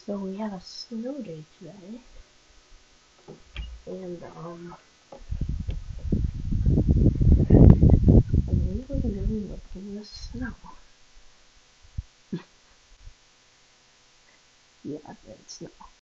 So we had a snow day today, and we were really looking the snow. Yeah, it's snow.